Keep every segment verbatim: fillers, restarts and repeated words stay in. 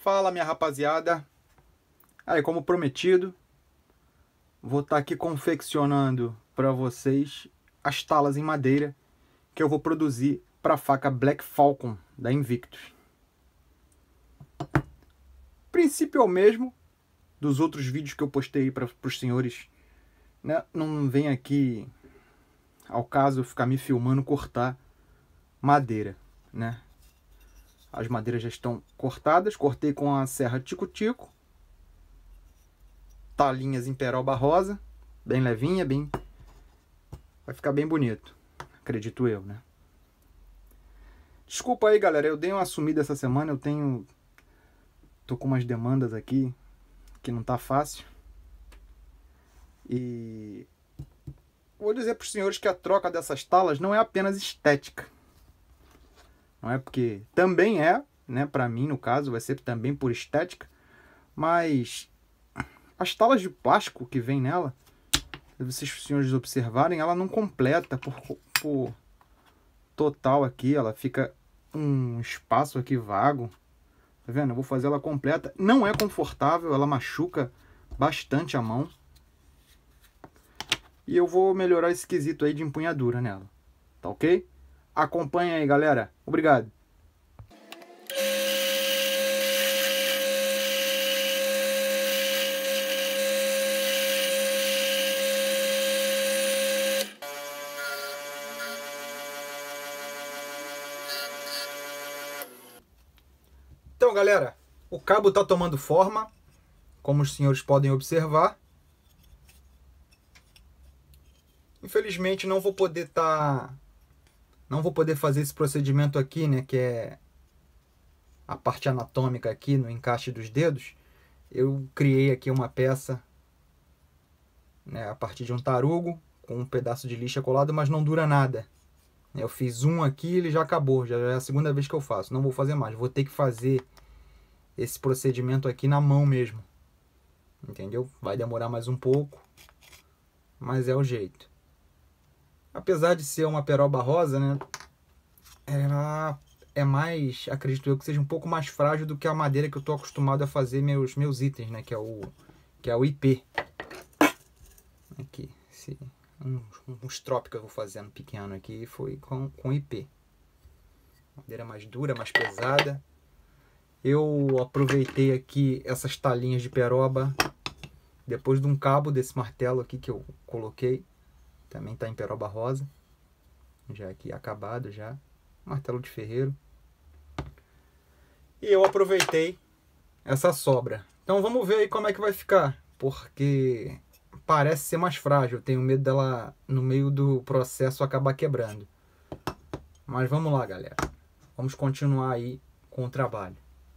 Fala, minha rapaziada. Aí, como prometido, vou estar aqui confeccionando para vocês as talas em madeira que eu vou produzir para a faca Black Falcon da Invictus. O princípio é o mesmo dos outros vídeos que eu postei para os senhores, né? Não vem aqui ao caso ficar me filmando cortar madeira, né? As madeiras já estão cortadas, cortei com a serra tico-tico, talinhas em peroba rosa, bem levinha, bem, vai ficar bem bonito, acredito eu, né? Desculpa aí, galera, eu dei uma sumida essa semana, eu tenho, tô com umas demandas aqui que não tá fácil. E vou dizer para os senhores que a troca dessas talas não é apenas estética. Não é porque também é, né, para mim no caso, vai ser também por estética, mas as talas de plástico que vem nela, se vocês os senhores observarem, ela não completa por, por total aqui, ela fica um espaço aqui vago, tá vendo? Eu vou fazer ela completa, não é confortável, ela machuca bastante a mão. E eu vou melhorar esse quesito aí de empunhadura nela, tá ok? Acompanha aí, galera. Obrigado. Então, galera, o cabo tá tomando forma, como os senhores podem observar. Infelizmente não vou poder tá não vou poder fazer esse procedimento aqui, né, que é a parte anatômica aqui no encaixe dos dedos. Eu criei aqui uma peça, né, a partir de um tarugo com um pedaço de lixa colado, mas não dura nada. Eu fiz um aqui, ele já acabou, já é a segunda vez que eu faço, não vou fazer mais, vou ter que fazer esse procedimento aqui na mão mesmo, entendeu? Vai demorar mais um pouco, mas é o jeito. Apesar de ser uma peroba rosa, né, ela é mais, acredito eu, que seja um pouco mais frágil do que a madeira que eu estou acostumado a fazer meus, meus itens, né, que é o, que é o I P. Aqui, esse, um, um strop que eu vou fazendo pequeno aqui foi com, com I P. Madeira mais dura, mais pesada. Eu aproveitei aqui essas talinhas de peroba, depois de um cabo desse martelo aqui que eu coloquei. Também está em peroba rosa, já aqui acabado já, martelo de ferreiro. E eu aproveitei essa sobra. Então vamos ver aí como é que vai ficar, porque parece ser mais frágil. Eu tenho medo dela no meio do processo acabar quebrando. Mas vamos lá, galera. Vamos continuar aí com o trabalho.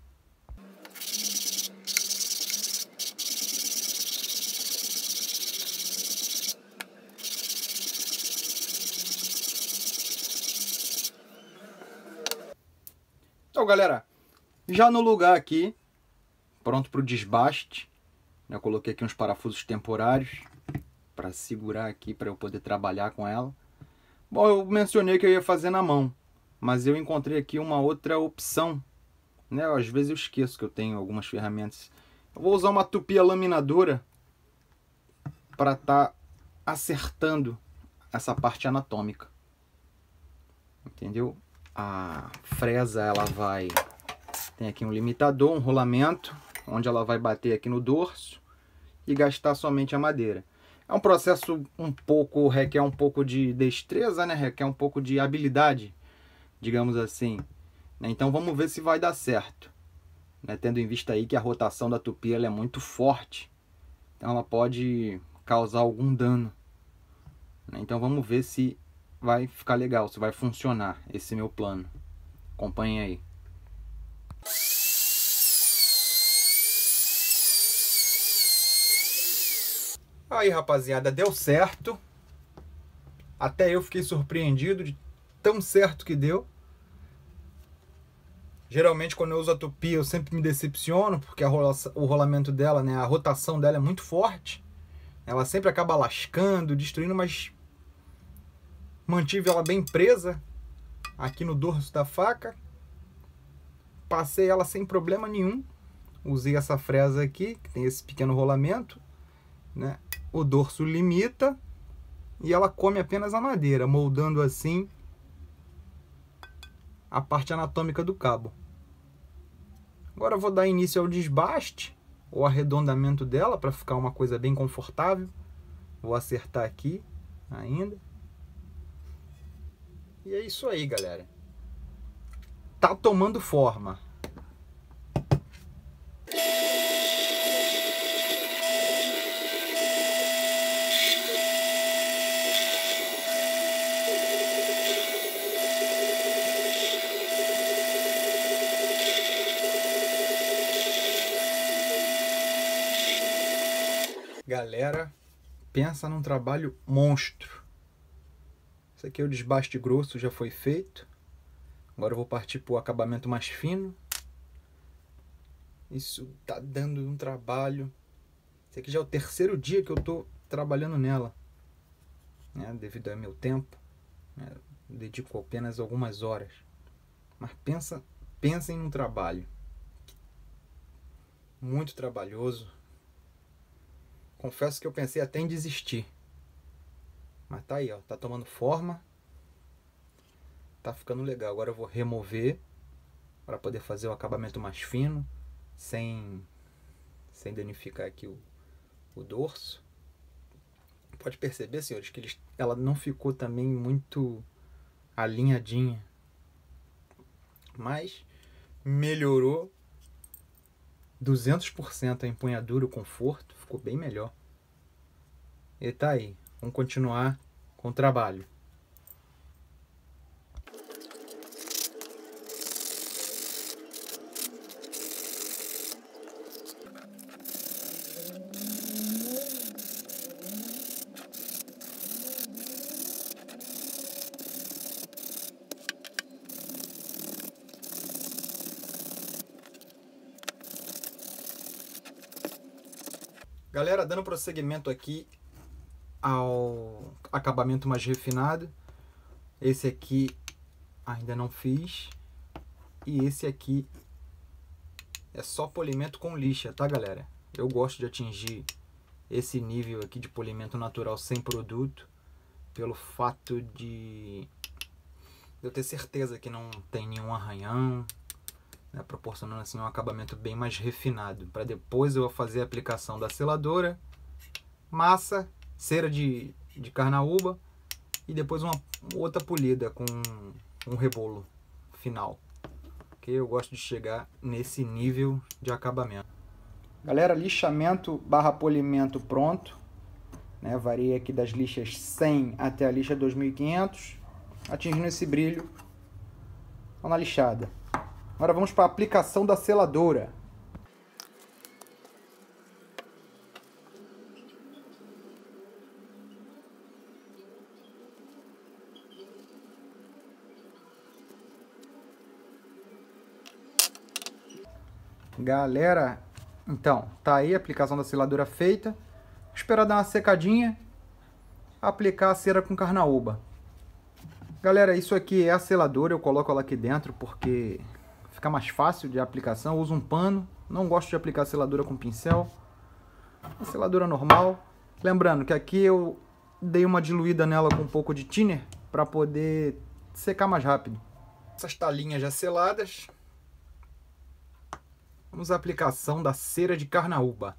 Então, galera, já no lugar aqui, pronto para o desbaste, eu coloquei aqui uns parafusos temporários para segurar aqui, para eu poder trabalhar com ela. Bom, eu mencionei que eu ia fazer na mão, mas eu encontrei aqui uma outra opção, né? Às vezes eu esqueço que eu tenho algumas ferramentas. Eu vou usar uma tupia laminadora para estar acertando essa parte anatômica, entendeu? A fresa, ela vai, tem aqui um limitador, um rolamento, onde ela vai bater aqui no dorso e gastar somente a madeira. É um processo um pouco, requer um pouco de destreza, né? Requer um pouco de habilidade, digamos assim. Então vamos ver se vai dar certo, né? Tendo em vista aí que a rotação da tupia ela é muito forte, então ela pode causar algum dano, né? Então vamos ver se vai ficar legal, se vai funcionar esse meu plano. Acompanhem aí. Aí, rapaziada, deu certo. Até eu fiquei surpreendido de tão certo que deu. Geralmente quando eu uso a tupia eu sempre me decepciono, porque a rola, o rolamento dela, né, a rotação dela é muito forte. Ela sempre acaba lascando, destruindo, mas mantive ela bem presa aqui no dorso da faca. Passei ela sem problema nenhum. Usei essa fresa aqui, que tem esse pequeno rolamento, né? O dorso limita e ela come apenas a madeira, moldando assim a parte anatômica do cabo. Agora eu vou dar início ao desbaste, ou arredondamento dela, para ficar uma coisa bem confortável. Vou acertar aqui ainda. E é isso aí, galera. Tá tomando forma. Galera, pensa num trabalho monstro. Esse aqui é o desbaste grosso, já foi feito. Agora eu vou partir para o acabamento mais fino. Isso tá dando um trabalho. Esse aqui já é o terceiro dia que eu tô trabalhando nela, né? Devido ao meu tempo, né? Dedico apenas algumas horas. Mas pensa, pensem num trabalho muito trabalhoso. Confesso que eu pensei até em desistir. Mas tá aí, ó, tá tomando forma. Tá ficando legal. Agora eu vou remover para poder fazer o acabamento mais fino, sem, sem danificar aqui o, o dorso. Pode perceber, senhores, que eles, ela não ficou também muito alinhadinha. Mas melhorou duzentos por cento a empunhadura, o conforto. Ficou bem melhor. E tá aí. Vamos continuar com o trabalho. Galera, dando prosseguimento aqui ao acabamento mais refinado. Esse aqui ainda não fiz. E esse aqui é só polimento com lixa, tá, galera? Eu gosto de atingir esse nível aqui de polimento natural sem produto, pelo fato de eu ter certeza que não tem nenhum arranhão, né, proporcionando assim um acabamento bem mais refinado, para depois eu fazer a aplicação da seladora, massa, cera de, de carnaúba e depois uma outra polida com um rebolo final. Okay? Eu gosto de chegar nesse nível de acabamento. Galera, lixamento barra polimento pronto, né? Varia aqui das lixas cem até a lixa dois mil e quinhentos, atingindo esse brilho na lixada. Agora vamos para a aplicação da seladora. Galera, então, tá aí a aplicação da seladora feita. Vou esperar dar uma secadinha, aplicar a cera com carnaúba. Galera, isso aqui é a seladora, eu coloco ela aqui dentro porque fica mais fácil de aplicação. Eu uso um pano, não gosto de aplicar a seladora com pincel. A seladora normal. Lembrando que aqui eu dei uma diluída nela com um pouco de thinner para poder secar mais rápido. Essas talinhas já seladas. Vamos à aplicação da cera de carnaúba.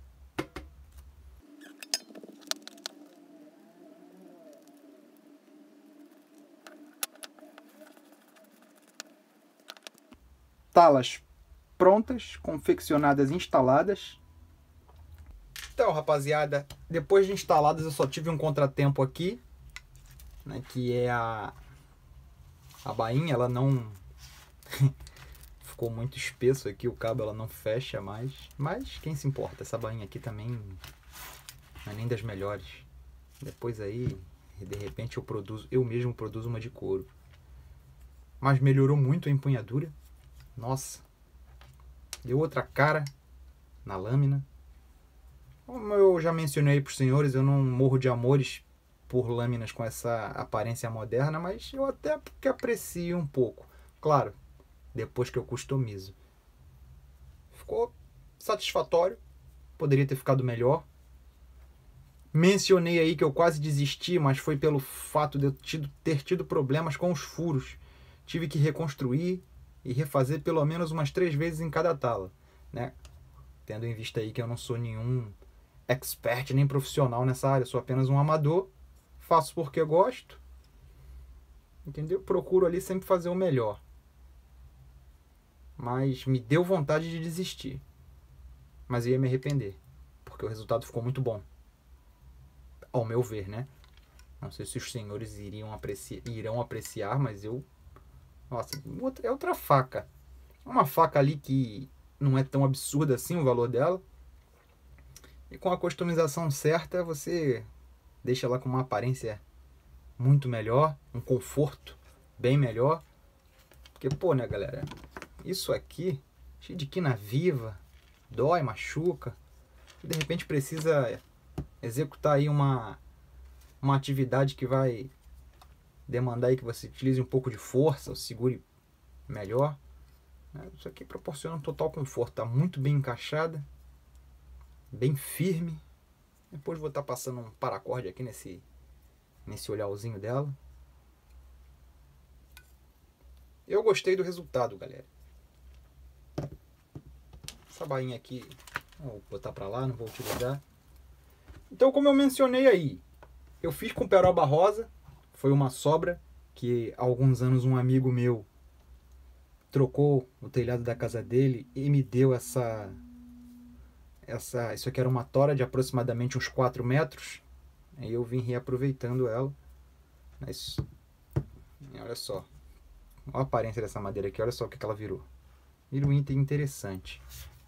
Talas prontas, confeccionadas, instaladas. Então, rapaziada, depois de instaladas eu só tive um contratempo aqui, né, que é a a bainha, ela não ficou muito espesso aqui o cabo, ela não fecha mais, mas quem se importa, essa bainha aqui também não é nem das melhores. Depois aí, de repente eu produzo, eu mesmo produzo uma de couro. Mas melhorou muito a empunhadura. Nossa, deu outra cara na lâmina. Como eu já mencionei para os senhores, eu não morro de amores por lâminas com essa aparência moderna, mas eu até que aprecio um pouco. Claro, depois que eu customizo. Ficou satisfatório. Poderia ter ficado melhor. Mencionei aí que eu quase desisti, mas foi pelo fato de eu tido, ter tido problemas com os furos. Tive que reconstruir e refazer pelo menos umas três vezes em cada tala, né? Tendo em vista aí que eu não sou nenhum expert nem profissional nessa área, sou apenas um amador, faço porque eu gosto, entendeu? Procuro ali sempre fazer o melhor. Mas me deu vontade de desistir. Mas ia me arrepender, porque o resultado ficou muito bom. Ao meu ver, né? Não sei se os senhores iriam apreciar, irão apreciar, mas eu... Nossa, é outra faca. Uma faca ali que não é tão absurda assim o valor dela. E com a customização certa, você deixa ela com uma aparência muito melhor, um conforto bem melhor. Porque, pô, né, galera? Isso aqui, cheio de quina viva, dói, machuca. De repente precisa executar aí uma, uma atividade que vai demandar aí que você utilize um pouco de força, ou segure melhor. Isso aqui proporciona um total conforto, tá muito bem encaixada, bem firme. Depois vou estar passando um paracorde aqui nesse, nesse olhalzinho dela. Eu gostei do resultado, galera. Essa bainha aqui, vou botar pra lá, não vou utilizar. Então, como eu mencionei aí, eu fiz com peroba rosa. Foi uma sobra que há alguns anos um amigo meu trocou o telhado da casa dele e me deu essa... essa isso aqui era uma tora de aproximadamente uns quatro metros. Aí eu vim reaproveitando ela. Mas, olha só. Olha a aparência dessa madeira aqui, olha só o que ela virou. Vira um item interessante.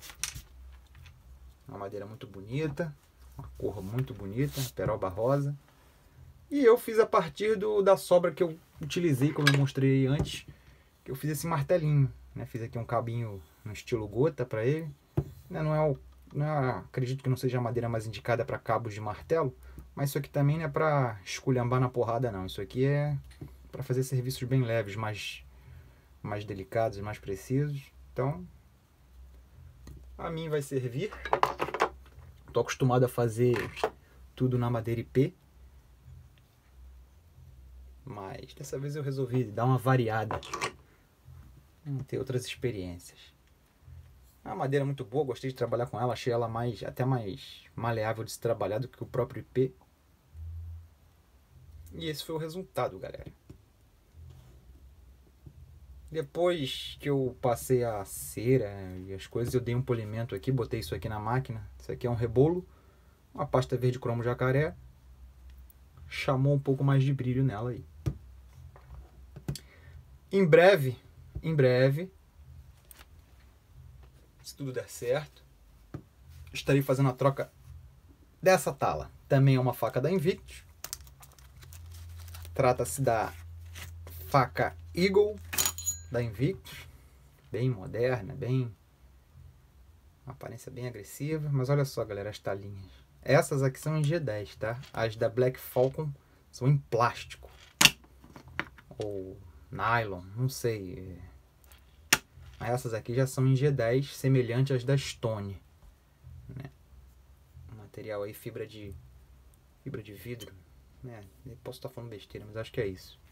Uma madeira muito bonita, uma cor muito bonita, peroba rosa. E eu fiz a partir do, da sobra que eu utilizei, como eu mostrei antes, que eu fiz esse martelinho, né? Fiz aqui um cabinho no estilo gota para ele. Não é, o, não é, acredito que não seja a madeira mais indicada para cabos de martelo, mas isso aqui também não é para esculhambar na porrada, não. Isso aqui é para fazer serviços bem leves, mais, mais delicados, mais precisos. Então, a mim vai servir. Estou acostumado a fazer tudo na madeira I P. Mas dessa vez eu resolvi dar uma variada. Ter outras experiências. É uma madeira muito boa, gostei de trabalhar com ela. Achei ela mais, até mais maleável de se trabalhar do que o próprio I P. E esse foi o resultado, galera. Depois que eu passei a cera e as coisas, eu dei um polimento aqui, botei isso aqui na máquina. Isso aqui é um rebolo, uma pasta verde cromo jacaré. Chamou um pouco mais de brilho nela aí. Em breve, em breve, se tudo der certo, estarei fazendo a troca dessa tala. Também é uma faca da Invictus. Trata-se da faca Eagle da Invictus, bem moderna, bem uma aparência bem agressiva, mas olha só, galera, as talinhas. Essas aqui são em G dez, tá? As da Black Falcon são em plástico ou nylon, não sei. Mas essas aqui já são em G dez, semelhante às da Stone, né? O material aí fibra de fibra de vidro, né? Posso estar falando besteira, mas acho que é isso.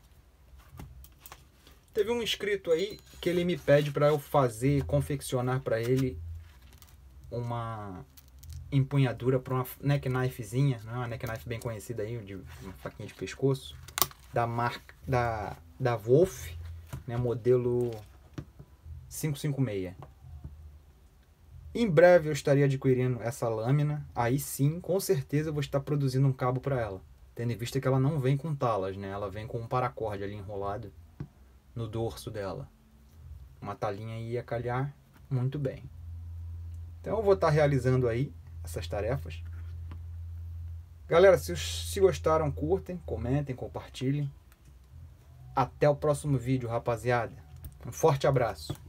Teve um inscrito aí que ele me pede para eu fazer, confeccionar para ele uma empunhadura para uma neck knifezinha, né? Uma neck knife bem conhecida aí, de uma faquinha de pescoço, da marca da da Wolf, né? Modelo cinco cinco seis. Em breve eu estaria adquirindo essa lâmina, aí sim, com certeza eu vou estar produzindo um cabo para ela, tendo em vista que ela não vem com talas, né? Ela vem com um paracorde ali enrolado no dorso dela. Uma talinha ia calhar muito bem. Então eu vou estar realizando aí essas tarefas. Galera, se, se gostaram, curtem, comentem, compartilhem. Até o próximo vídeo, rapaziada. Um forte abraço.